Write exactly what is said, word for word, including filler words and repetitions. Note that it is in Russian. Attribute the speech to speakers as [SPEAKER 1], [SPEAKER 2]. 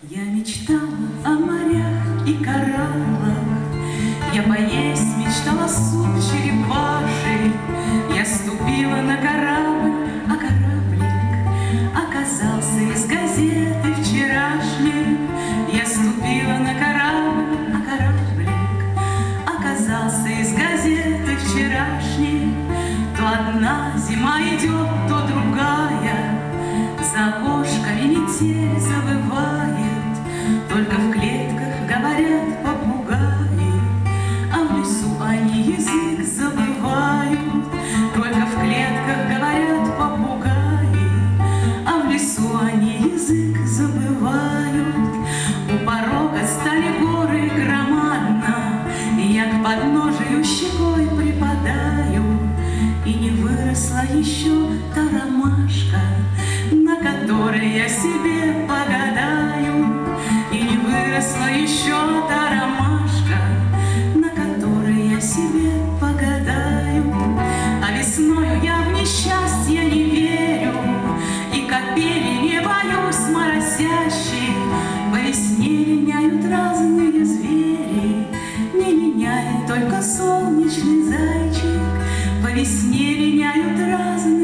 [SPEAKER 1] Я мечтала о морях и кораллах, я поесть мечтала суп черепаший. Я ступила на корабль, а кораблик оказался из газеты вчерашней. Я ступила на корабль, а кораблик оказался из газеты вчерашней. То одна зима идет, то другая, за окошками метель завывает, только в клетках говорят попугаи, а в лесу они язык забывают. Только в клетках говорят попугаи, а в лесу они язык забывают. У порога стали горы громадно, и я к подножию щекой припадаю, и не выросла еще та ромашка, на которой я себе погадаю. И не выросла еще та ромашка, на которой я себе погадаю. А весною я в несчастье не верю, и капели не боюсь моросящих. По весне линяют разные звери, не линяет только солнечный зайчик. По весне линяют разные